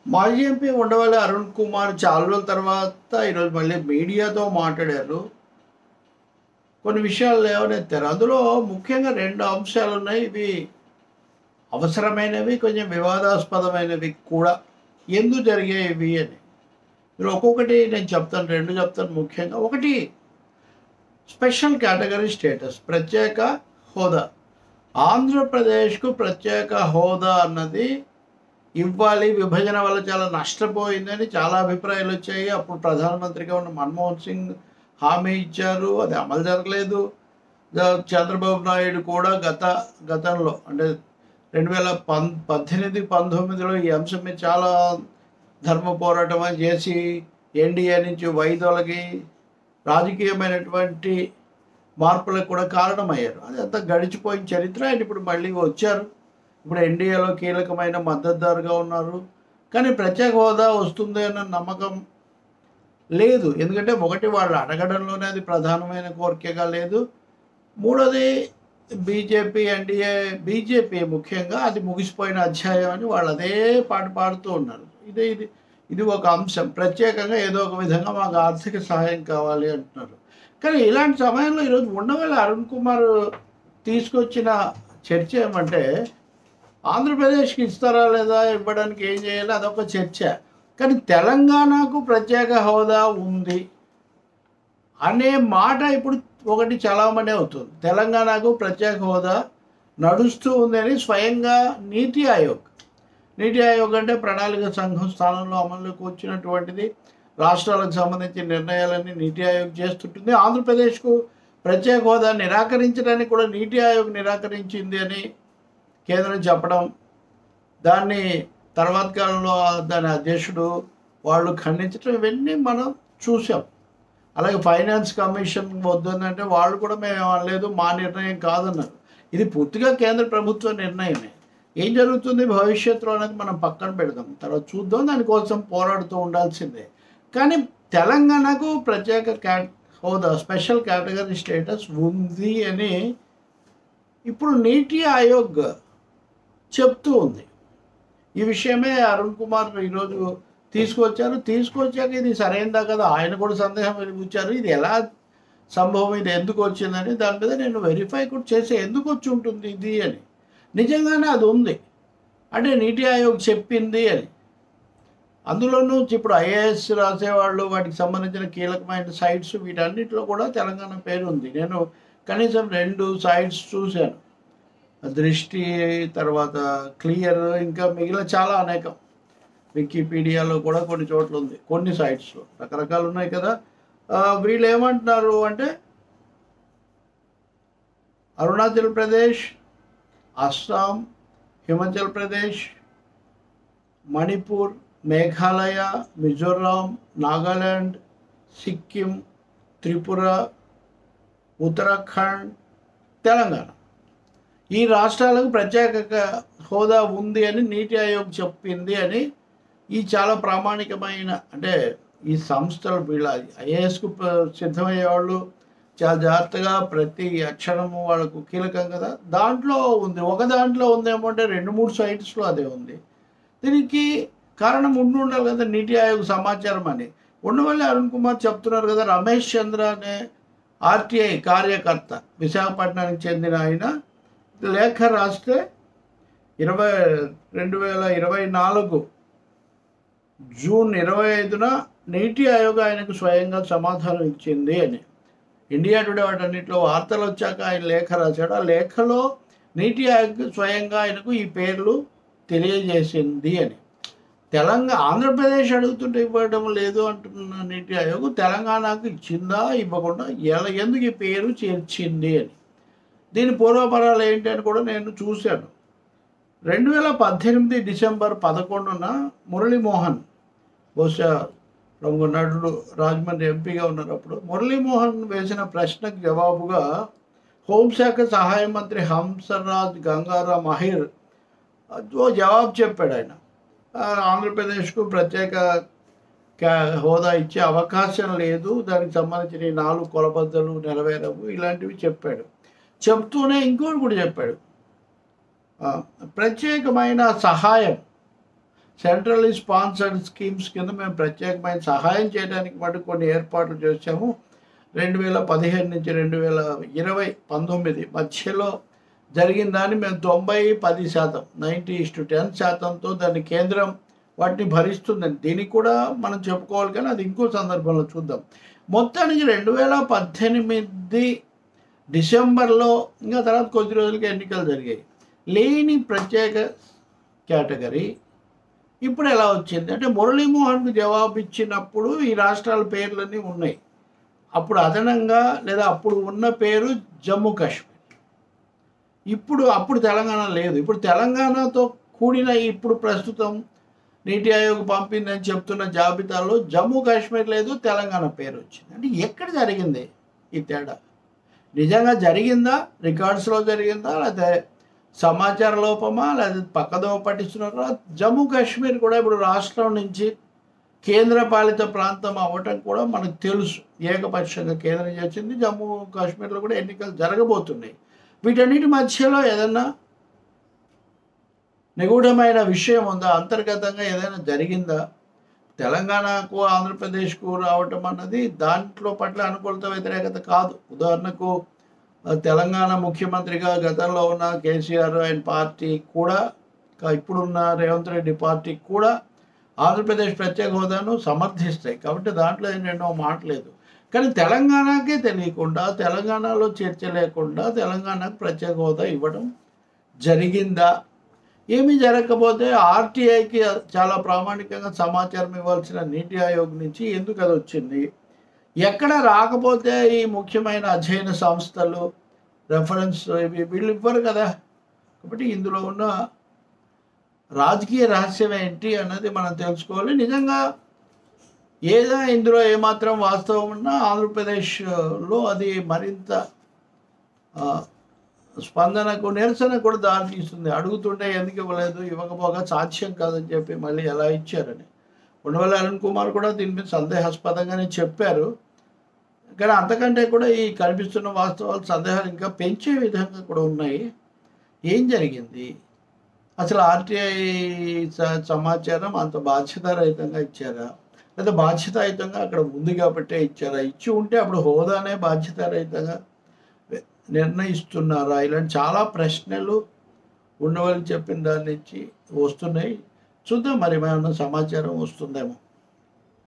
మాజీ ఎంపీ ఉండవల్లి అరుణ్ కుమార్ చాలా రోజుల తర్వాత ఈరోజు మళ్ళీ మీడియాతో మాట్లాడారు. కొన్ని విషయాలు లేవనెత్తారు. అందులో ముఖ్యంగా 2 అంశాలు ఉన్నాయి. ఇవి అవసరమైనవి, కొంచెం వివాదాస్పదమైనవి కూడా. ఎందుకు జరిగాయి ఇవి అని ఇందులో ఒక్కొక్కటి నేను చెప్తాను, 2 చెప్తాను ముఖ్యంగా. ఒకటి, స్పెషల్ కేటగిరీ స్టేటస్, ప్రత్యేక హోదా. ఆంధ్రప్రదేశ్కు ప్రత్యేక హోదా అన్నది ఇవ్వాలి, విభజన వల్ల చాలా నష్టపోయిందని చాలా అభిప్రాయాలు వచ్చాయి. అప్పుడు ప్రధానమంత్రిగా ఉన్న మన్మోహన్ సింగ్ హామీ ఇచ్చారు, అది అమలు జరగలేదు. చంద్రబాబు నాయుడు కూడా గతంలో అంటే 2018-19లో ఈ అంశం మీద చాలా ధర్మ పోరాటం అని చేసి ఎన్డీఏ నుంచి వైదొలగి రాజకీయమైనటువంటి మార్పులకు కూడా కారణమయ్యారు. అది అంతా గడిచిపోయిన చరిత్ర. ఆయన ఇప్పుడు మళ్ళీ వచ్చారు. ఇప్పుడు ఎన్డీఏలో కీలకమైన మద్దతుదారుగా ఉన్నారు. కానీ ప్రత్యేక హోదా వస్తుంది అన్న నమ్మకం లేదు. ఎందుకంటే ఒకటి, వాళ్ళు అడగడంలోనే అది ప్రధానమైన కోరికగా లేదు. మూడోది, బీజేపీ ఎన్డీఏ, బీజేపీ ముఖ్యంగా అది ముగిసిపోయిన అధ్యాయం అని వాళ్ళు అదే పాట పాడుతూ ఉన్నారు. ఇది ఒక అంశం. ప్రత్యేకంగా ఏదో ఒక విధంగా మాకు ఆర్థిక సహాయం కావాలి అంటున్నారు. కానీ ఇలాంటి సమయంలో ఈరోజు ఉండవల్లి అరుణ్ కుమార్ తీసుకొచ్చిన చర్చ ఏమంటే, ఆంధ్రప్రదేశ్కి ఇస్తారా లేదా, ఇవ్వడానికి ఏం చేయాలి, అదొక చర్చ. కానీ తెలంగాణకు ప్రత్యేక హోదా ఉంది అనే మాట ఇప్పుడు ఒకటి చలామణి అవుతుంది. తెలంగాణకు ప్రత్యేక హోదా నడుస్తూ ఉందని స్వయంగా నీతి ఆయోగ్ అంటే ప్రణాళిక సంఘం స్థానంలో అమల్లోకి వచ్చినటువంటిది. రాష్ట్రాలకు సంబంధించిన నిర్ణయాలన్నీ నీతి ఆయోగ్ చేస్తుంటుంది. ఆంధ్రప్రదేశ్కు ప్రత్యేక హోదా నిరాకరించడానికి కూడా నీతి ఆయోగ్ నిరాకరించింది అని కేంద్రం చెప్పడం, దాన్ని తర్వాత కాలంలో దాని అధ్యక్షుడు వాళ్ళు ఖండించడం, ఇవన్నీ మనం చూసాం. అలాగే ఫైనాన్స్ కమిషన్ వద్దంటే వాళ్ళు కూడా మేము అనలేదు, మా నిర్ణయం కాదన్నారు. ఇది పూర్తిగా కేంద్ర ప్రభుత్వ నిర్ణయమే. ఏం జరుగుతుంది భవిష్యత్తులో అనేది మనం పక్కన పెడదాం, తర్వాత చూద్దాం. దానికోసం పోరాడుతూ ఉండాల్సిందే. కానీ తెలంగాణకు ప్రత్యేక హోదా, స్పెషల్ కేటగిరీ స్టేటస్ ఉంది అని ఇప్పుడు నీతి ఆయోగ్ చెప్తూ ఉంది. ఈ విషయమే అరుణ్ కుమార్ ఈరోజు తీసుకొచ్చాక ఇది సరైనదా కదా, ఆయన కూడా సందేహం వెలిగించారు. ఇది ఎలా సంభవం, ఇది ఎందుకు వచ్చిందని. దాని మీద నేను వెరిఫై కూడా చేసి ఎందుకు వచ్చి ఉంటుంది ఇది అని. నిజంగానే అది ఉంది అంటే నీతి ఆయోగ్ చెప్పింది అని. అందులోనూ ఇప్పుడు ఐఏఎస్ రాసేవాళ్ళు, వాటికి సంబంధించిన కీలకమైన సైట్స్, వీటన్నిటిలో కూడా తెలంగాణ పేరు ఉంది. నేను కనీసం 2 సైట్స్ చూశాను, దృష్టి, తర్వాత క్లియర్, ఇంకా మిగిలిన చాలా అనేకం. వికీపీడియాలో కూడా కొన్ని చోట్ల ఉంది, కొన్ని సైట్స్లో రకరకాలు ఉన్నాయి కదా. వీళ్ళు ఏమంటున్నారు అంటే, అరుణాచల్ ప్రదేశ్, అస్సాం, హిమాచల్ ప్రదేశ్, మణిపూర్, మేఘాలయ, మిజోరాం, నాగాలాండ్, సిక్కిం, త్రిపుర, ఉత్తరాఖండ్, తెలంగాణ, ఈ రాష్ట్రాలకు ప్రత్యేక హోదా ఉంది అని నీతి ఆయోగ్ చెప్పింది అని. ఈ చాలా ప్రామాణికమైన, అంటే ఈ సంస్థలు, వీళ్ళ ఐఏఎస్కు సిద్ధమయ్యే వాళ్ళు చాలా జాగ్రత్తగా ప్రతి అక్షరము వాళ్ళకు కీలకం కదా, దాంట్లో ఉంది. ఒక దాంట్లో ఉందేమో అంటే 2-3 సైట్స్లో అదే ఉంది. దీనికి కారణం ఉండాలి కదా, నీతి ఆయోగ్ సమాచారం అని. ఉండవల్లి అరుణ్ కుమార్ చెప్తున్నారు కదా. రమేష్ చంద్ర అనే ఆర్టీఐ కార్యకర్త, విశాఖపట్నానికి చెందిన ఆయన లేఖ రాస్తే 2024 జూన్ 25న నీతి ఆయోగ్ ఆయనకు స్వయంగా సమాధానం ఇచ్చింది అని. ఇండియా టుడే వాటన్నిటిలో వార్తలు వచ్చాక ఆయన లేఖ రాశాడు. ఆ లేఖలో నీతి ఆయోగ్ స్వయంగా ఆయనకు ఈ పేర్లు తెలియజేసింది అని. ఆంధ్రప్రదేశ్ అడుగుతుంటే ఇవ్వడం లేదు అంటున్న నీతి ఆయోగ్ తెలంగాణకు ఇచ్చిందా, ఇవ్వకుండా ఎందుకు ఈ పేరు చేర్చింది అని. దీని పూర్వపరాలు ఏంటి అని కూడా నేను చూశాను. 2018 డిసెంబర్ 11న మురళీమోహన్, బహుశా ప్రముఖ నటుడు, రాజమండ్రి ఎంపీగా ఉన్నారు అప్పుడు, మురళీమోహన్ వేసిన ప్రశ్నకు జవాబుగా హోంశాఖ సహాయ మంత్రి హంసరాజ్ గంగారాం అహిర్ జవాబు చెప్పాడు. ఆయన ఆంధ్రప్రదేశ్కు ప్రత్యేక హోదా ఇచ్చే అవకాశం లేదు, దానికి సంబంధించిన 4 కొలబద్దలు నెరవేరవు, ఇలాంటివి చెప్పాడు. చెప్తూనే ఇంకోటి కూడా చెప్పాడు, ప్రత్యేకమైన సహాయం సెంట్రల్లీ స్పాన్సర్డ్ స్కీమ్స్ కింద మేము ప్రత్యేకమైన సహాయం చేయడానికి మటుకు కొన్ని ఏర్పాట్లు చేసాము. 2015 నుంచి 2019 మధ్యలో జరిగిన దాన్ని మేము 90-10%, 90:10%తో దాన్ని కేంద్రం వాటిని భరిస్తుందని దీనికి కూడా మనం చెప్పుకోవాలి. కానీ అది ఇంకో సందర్భంలో చూద్దాం. మొత్తానికి 2018 డిసెంబర్లో ఇంకా తర్వాత కొద్ది రోజులకి ఎన్నికలు జరిగాయి. లేని ప్రత్యేక కేటగిరీ ఇప్పుడు ఎలా వచ్చింది అంటే మురళీమోహన్కు జవాబు ఇచ్చినప్పుడు ఈ రాష్ట్రాల పేర్లన్నీ ఉన్నాయి. అప్పుడు అదనంగా లేదా అప్పుడు ఉన్న పేరు జమ్మూ కాశ్మీర్. అప్పుడు తెలంగాణ లేదు. ఇప్పుడు తెలంగాణతో కూడిన ఇప్పుడు ప్రస్తుతం నీతి ఆయోగ్ పంపిందని చెప్తున్న జాబితాలో జమ్మూ కాశ్మీర్ లేదు, తెలంగాణ పేరు వచ్చింది. అంటే ఎక్కడ జరిగింది ఈ తేడా? నిజంగా జరిగిందా? రికార్డ్స్లో జరిగిందా? లేకపోతే సమాచార లోపమా? లేదా పక్కదోవ పట్టిస్తున్నారా? జమ్మూ కాశ్మీర్ కూడా ఇప్పుడు రాష్ట్రం నుంచి కేంద్రపాలిత ప్రాంతం అవ్వటం కూడా మనకు తెలుసు. ఏకపక్షంగా కేంద్రం చేసింది. జమ్మూ కాశ్మీర్లో కూడా ఎన్నికలు జరగబోతున్నాయి. వీటన్నిటి మధ్యలో ఏదన్నా నిగూఢమైన విషయం ఉందా? అంతర్గతంగా ఏదైనా జరిగిందా? తెలంగాణకు ఆంధ్రప్రదేశ్కు రావటం అన్నది దాంట్లో పట్ల అనుకూలత వ్యతిరేకత కాదు. ఉదాహరణకు తెలంగాణ ముఖ్యమంత్రిగా గతంలో ఉన్న కేసీఆర్ ఆయన పార్టీ కూడా, ఇప్పుడున్న రేవంత్ రెడ్డి పార్టీ కూడా ఆంధ్రప్రదేశ్ ప్రత్యేక హోదాను సమర్థిస్తాయి. కాబట్టి దాంట్లో ఎన్నో మాటలేదు. కానీ తెలంగాణకే తెలియకుండా, తెలంగాణలో చర్చ లేకుండా తెలంగాణకు ప్రత్యేక హోదా ఇవ్వడం జరిగిందా? ఏమీ జరగకపోతే ఆర్టీఐకి చాలా ప్రామాణికంగా సమాచారం ఇవ్వాల్సిన నీతి ఆయోగ్ నుంచి ఎందుకు అది వచ్చింది? ఎక్కడ రాకపోతే ఈ ముఖ్యమైన అధ్యయన సంస్థలు రెఫరెన్స్ వీళ్ళు ఇవ్వరు కదా. కాబట్టి ఇందులో ఉన్న రాజకీయ రహస్యం ఏంటి అన్నది మనం తెలుసుకోవాలి. నిజంగా ఏదైనా ఇందులో ఏమాత్రం వాస్తవం ఉన్నా ఆంధ్రప్రదేశ్లో అది మరింత స్పందనకు, నిరసన కూడా దారితీస్తుంది. అడుగుతుంటే ఎందుకు ఇవ్వలేదు, ఇవ్వకపోగా సాధ్యం కాదని చెప్పి మళ్ళీ ఎలా ఇచ్చారని ఉండవల్లి అరుణ్ కుమార్ కూడా దీని మీద సందేహాస్పదంగానే చెప్పారు. కానీ అంతకంటే కూడా ఈ కనిపిస్తున్న వాస్తవాలు సందేహాలు ఇంకా పెంచే విధంగా కూడా ఉన్నాయి. ఏం జరిగింది అసలు? ఆర్టీఐ సమాచారం అంత బాధ్యతారహితంగా ఇచ్చారా, లేదా బాధ్యతాయుతంగా అక్కడ ఉంది కాబట్టే ఇచ్చారా? ఇచ్చి ఉంటే అప్పుడు హోదానే బాధ్యతారహితంగా నిర్ణయిస్తున్నారా? ఇలాంటి చాలా ప్రశ్నలు ఉండవల్లి చెప్పిన దాని నుంచి వస్తున్నాయి. చూద్దాం మరి ఏమైనా సమాచారం వస్తుందేమో.